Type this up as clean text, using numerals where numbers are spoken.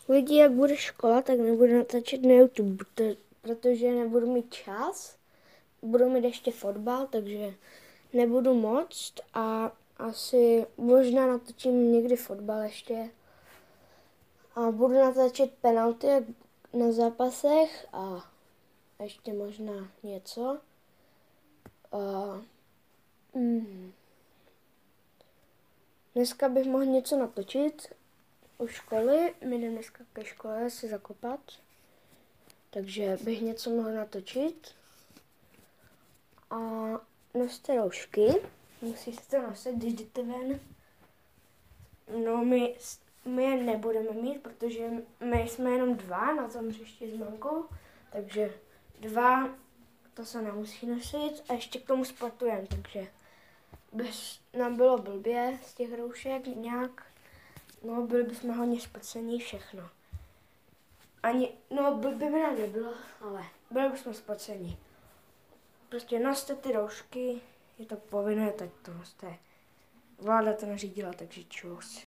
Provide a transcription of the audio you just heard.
Uvidí, jak bude škola, tak nebudu natáčet na YouTube, protože nebudu mít čas. Budu mít ještě fotbal, takže nebudu moct a asi možná natočím někdy fotbal ještě. A budu natáčet penalty na zápasech a ještě možná něco. Dneska bych mohl něco natočit u školy. My jdeme dneska ke škole si zakopat. Takže bych něco mohl natočit. A noste roušky. Musíte to nosit, když jdete ven. No my je nebudeme mít, protože my jsme jenom 2 na tom hřišti s mamkou. Takže 2 to se nemusí nosit a ještě k tomu sportujeme, takže nám bylo blbě z těch roušek nějak. No, byli bychom hodně spocení všechno. Blbě by nám nebylo, ale byli bychom spocení. Prostě noste ty roušky, je to povinné, tak to noste. Vláda to nařídila, takže čus.